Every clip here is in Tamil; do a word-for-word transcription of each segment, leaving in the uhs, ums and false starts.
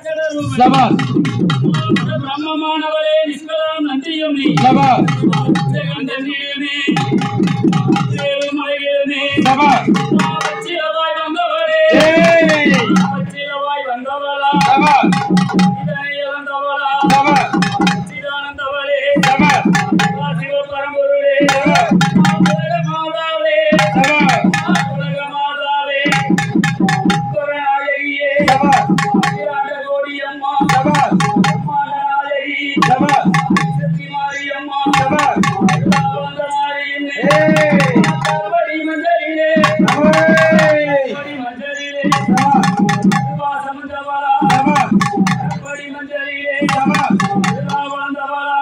ब्रह्ममानवरे निष्कलां नंदियं नी गंधनीमे देवमयेने वच्चिलवाय वंदवरे वच्चिलवाय वंदवला इदय वंदवला चिदानंदवरे शिव परमगुरुरे माधवे माधवे करुणायिये विराट गोडी अम्मा मानायि सती मारी अम्मा वंदनारी ने बड़ी मंजरी बड़ी मंजरी वास मंजवाला बड़ी मंजरी वंदवाला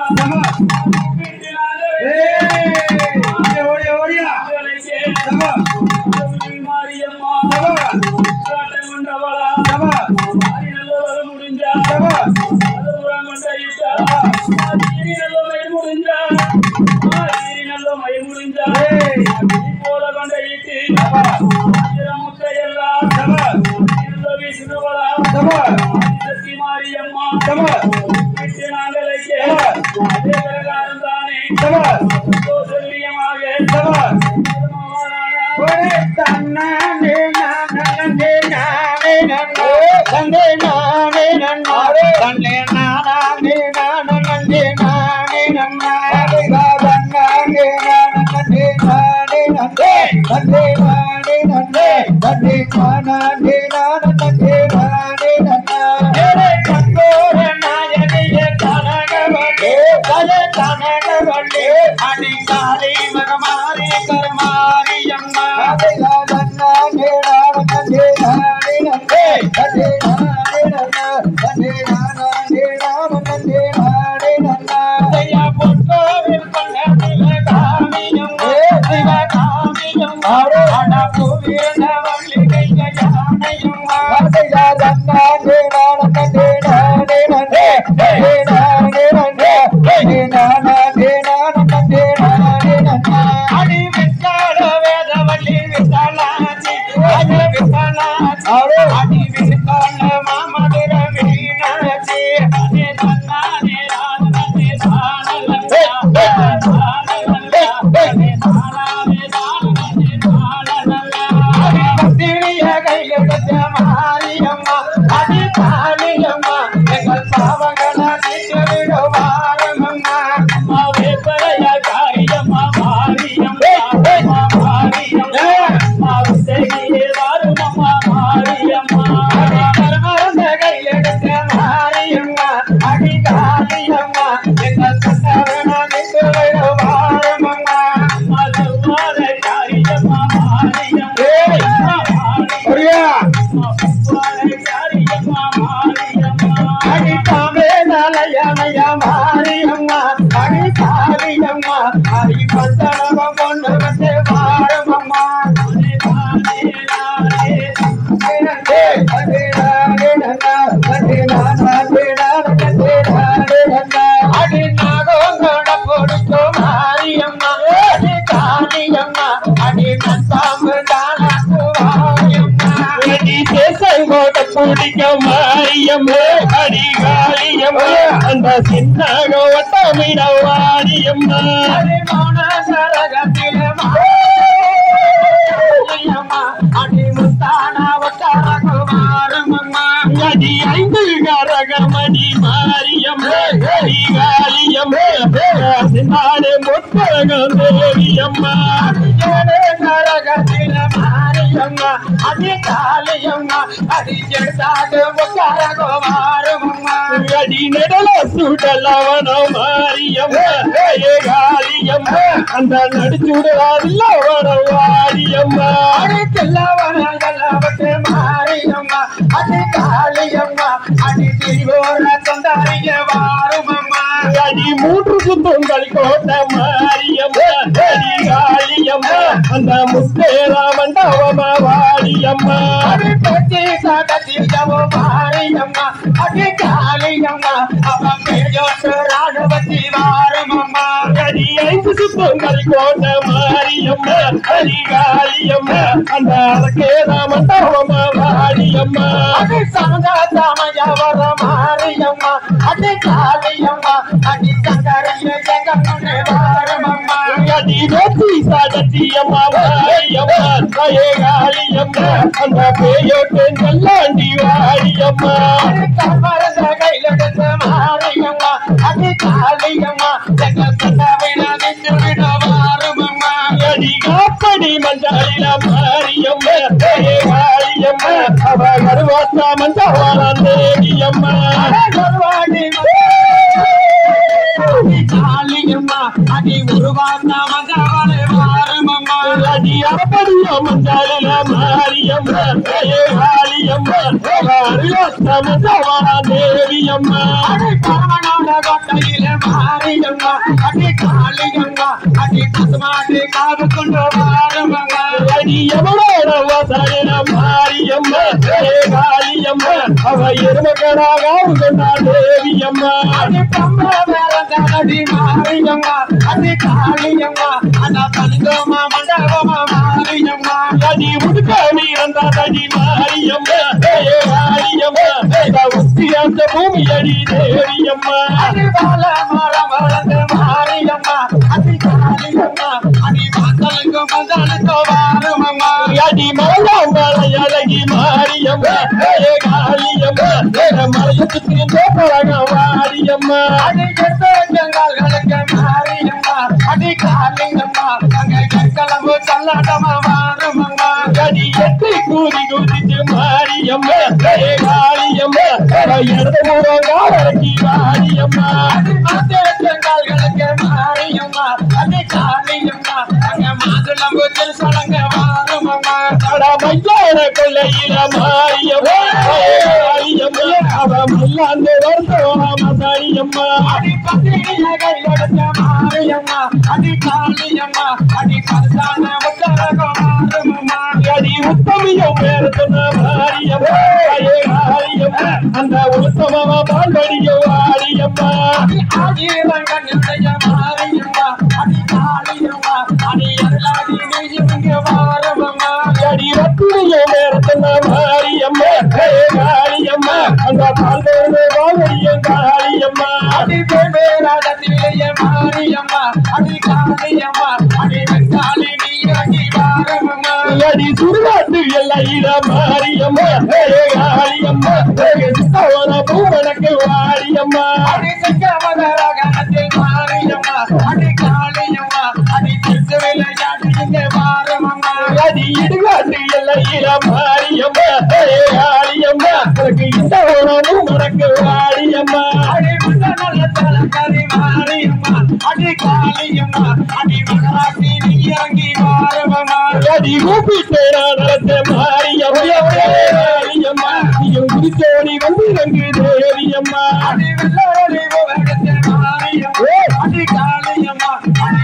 Sama sama ya அடி காளியம்மா அடி சங்கரையே எங்க முன்னே வாரமம்மா அடி வெற்றி சாதத்தியம்மா வாரியம்மா தாயே காளியம்மா அந்த பேயோட்டு நல்லாண்டி வாரியம்மா கமரத கையில எடுத்த மாரியம்மா அடி காளியம்மா எங்க சண்டவினா நின்று விட வாரமம்மா அடி காப்படி மஞ்சாலில மாரியம்மா தாயே காளியம்மா அவ கருவாத்தா மஞ்சவாளா தேவியம்மா கருவாடி காளியம்மா அடி உருவாத்தா மஞ்சவாளே வாரமம்மா அடி அப்படியோ மஞ்சாலில மாரியம்மா தாயே காளியம்மா அவ கருவாத்தா மஞ்சவாளா தேவியம்மா அடி பரமனோட கோட்டையில மாரியம்மா அடி காளியம்மா அடி பசுமாட்டி காது கொண்டு வாரமம்மா அடி எவனோட வாசலில மாரியம்மா தாயே காளியம்மா அவ எருமக்கடாக கொண்டா தேவியம்மா அடி பம்ப வேறந்தடி மாரியம்மா அடி காளியம்மா அண்ணா தனிதோமா மண்டபமா மாரியம்மா அடி உடுக்க நீரந்தா தடி மாரியம்மா தாயே காளியம்மா உத்தி அந்த பூமி அடி தேவியம்மா அடி பால மரம் வளர்ந்த மாரியம்மா அடி காளியம்மா அடி வாசலுக்கு மஞ்சளுக்கு வாருமம்மா அடி மலம் மலையழகி மாரியம்மா தாயே காளியம்மா மலையத்து திரிந்தோ பழக வாரியம்மா அடி கெட்டங்களுக்கு மாரியம்மா அடி காளியம்மா அங்க கெட்டளவு சல்லாட்டமா வாருமம்மா அடி எட்டி கூதி குதிச்சு மாரியம்மா தாயே காளியம்மா இடது மூலம் காவலக்கி வாரியம்மா அடி மாத்தேற்றங்களுக்கு மாரியம்மா அடி காளியம்மா அங்க மாதுளம்பு திருசலங்க வாருமம்மா அட மையான கொள்ளையில மாரியம்மா தாயே காளியம்மா அவ மல்லாந்து வருத்தோமா மசாரியம்மா அடி பத்திரிகைய கையெடுத்த மாரியம்மா அடி காளியம்மா அடி பரசான உத்தரக வாருமம்மா அடி உத்தமியும் பேர் சொன்ன மாரியம்மா தாயே காளியம்மா அந்த உத்தமமா பால்வடியோ வாரியம்மா அடி ஆஜீவங்க நிலைய மாரியம்மா அடி காளியம்மா அடி அருளாடி நீங்க வாருமம்மா அடி ரத்தினியோ பேர் சொன்ன மாரியம்மா தாயே காளியம்மா அந்த பால்வடியோ வாரியோ காளியம்மா அடி பேராடத்திலேயே மாரியம்மா அடி காளியம்மா அடி வெங்காளி நீ இறங்கி வாருமம்மா அடி சுடுகாட்டு எல்லையில மாரியம்மா தாயே காளியம்மா சித்தவன பூவனக்கு வாரியம்மா அடி செங்கமதரகத்தில் மாரியம்மா அடி காளியம்மா அடி திருச்சுவில யாட்டிங்க வாருமம்மா அடி இடுகாட்டு எல்லையில மாரியம்மா தாயே காளியம்மா உனக்கு இந்த உணவும் உனக்கு வாரியம்மா அடி நல்ல தலக்கறி மாரியம்மா அடி காளியம்மா அடி மகராசி நீ இறங்கி வாருமம்மா அடி கூப்பிட்டு நடத்த மாரியம்மா காளியம்மா நீயும் குதிச்சோடி வந்து இறங்கு தேவியம்மா அடி வெள்ளோடி எடுத்த மாரியம்மா அடி காளியம்மா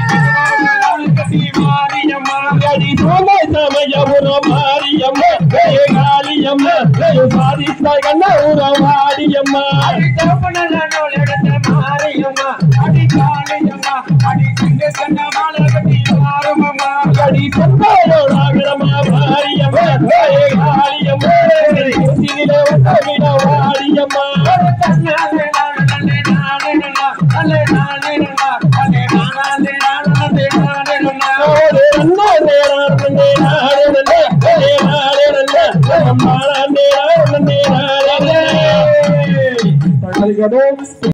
அடி கட்டி மாரியம்மா அடி தோமை சமயபுரம் மாரியம்மா தாயே காளியம்மா சாதித்தாய் கண்ண ஊரம் வாடியம்மா அடி தோப்பனோட எடுத்த மாரியம்மா அடி காளியம்மா அடி சிங்க கண்ண மாலை கட்டி வாருமம்மா அடி செந்தாரோடாகரமா மாரியம்மா தாயே காளியம்மா குசினில உத்தமிட வாடியம்மா தன்னாலே நானே நானே நானே நானே நானே நானே நானே நானே ஓரே நன்னே நானே நானே நானே நானே நானே நானே நானே